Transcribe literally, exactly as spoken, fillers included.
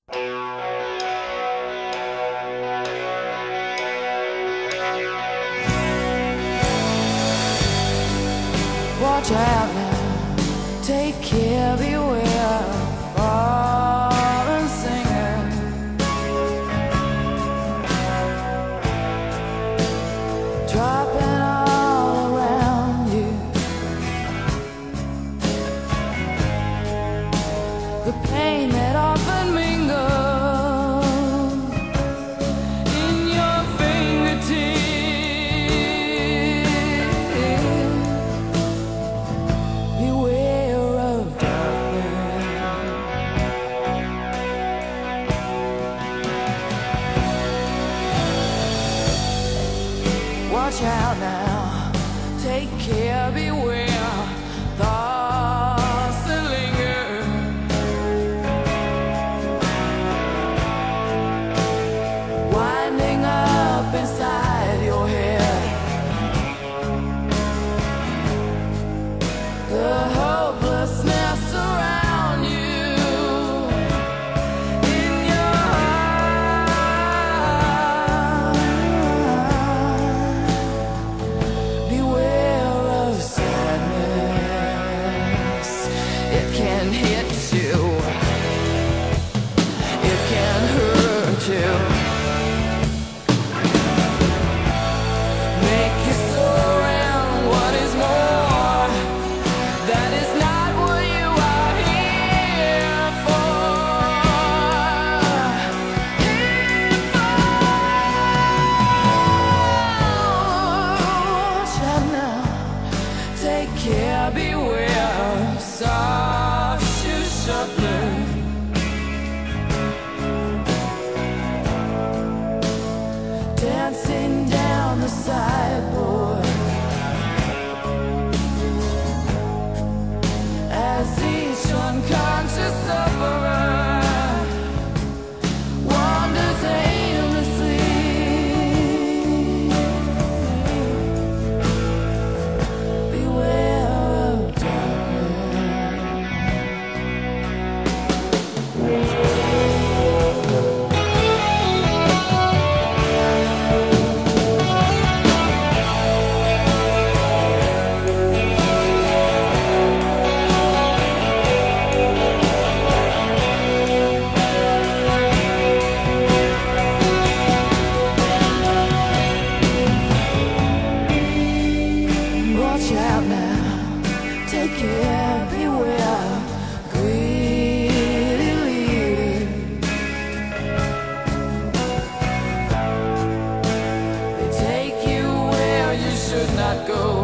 Watch out now, take care, beware, fallen singer. Dropping all around you, the pain that often mingles in your fingertips. Beware of darkness. Watch out now, take care, beware, thoughts that linger, winding up inside your head. The hopelessness around you, in your heart. Beware of sadness. It can hit you, it can hurt you, make you soar, and what is more, that is not what you are here for. Here for. Watch out now, take care, beware, soft shoe shuffler. Dancing down the sideboard as each unconscious sufferer wanders aimlessly. Beware of Watch out now, take care, beware, greedy leader. They take you where you should not go.